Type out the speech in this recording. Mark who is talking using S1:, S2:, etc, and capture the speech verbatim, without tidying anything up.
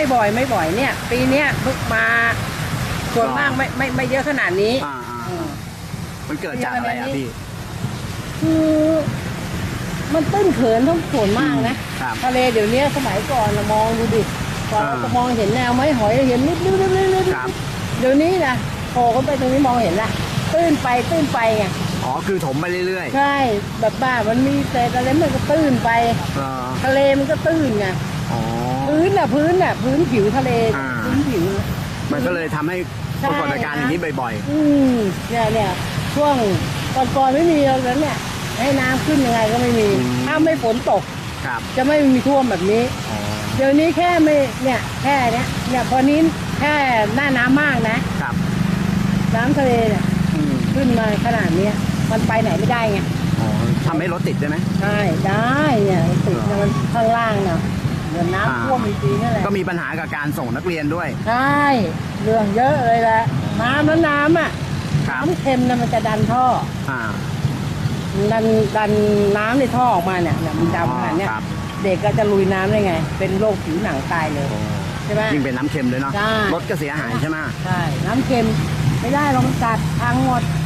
S1: ไม่บ่อยไม่บ่อยเนี่ย ปีเนี้ยเพิ่งมาส่วนมากไม่ไม่ไม่เยอะขนาดนี้
S2: อ่ามันเกิดจากอะไรอ่ะพี่
S1: คือมันตื้นเขินทั้งส่วนมากนะทะเลเดี๋ยวนี้สมัยก่อนเรามองดูดิก่อนเราจะมองเห็นแนวไม้หอยเห็นนิดนิดนิดนิดนิดเดี๋ยวนี้นะโผล่ขึ้นไปตรงนี้มองเห็นละตื้นไปตื้นไปไง
S2: อ๋อคือถมไปเรื่อย
S1: ๆใช่แบบบ้ามันมีเศษอะไรมันก็ตื้นไปทะเลมันก็ตื้นไงพื้นน่ะพื้นน่ะพื้นผิวทะเลพื้นผิว
S2: มันก็เลยทำให้ปรากฏการณ์อย่างนี้บ่อย
S1: ๆอืมเนี่ยเนี่ยช่วงก่อนๆไม่มีแล้วเนี่ยให้น้ำขึ้นยังไงก็ไม่มีถ้าไม่ฝนตกจะไม่มีท่วมแบบนี้เดี๋ยวนี้แค่ไม่เนี่ยแค่เนี้ยเนี่ยพอนี้แค่หน้าน้ำมากนะน้ำทะเลเนี่ยขึ้นมาขนาดนี้มันไปไหนไม่ได้ไง
S2: ทำให้รถติดได้ไหม
S1: ใช่ได้เนี่ยติดมันข้างล่างเนี่ยเดี๋ยวน้ำท่วมจริงๆนั่นแหละ
S2: ก็มีปัญหากับการส่งนักเรียนด้วย
S1: ใช่เรื่องเยอะเลยแหละน้ำแล้วน้ำอ่ะน้ำเค็มเนี่ยมันจะดันท่อดันดันน้ำในท่อออกมาเนี่ยมันดำขนาดนี้เด็กก็จะลุยน้ำได้ไงเป็นโรคผิวหนังตายเลยใช่ไหม
S2: ยิ่งเป็นน้ำเค็มเลยเนาะรถก็เสียหายใช่ไหม
S1: ใช่น้ำเค็มไม่ได้ลองกัดพังหมด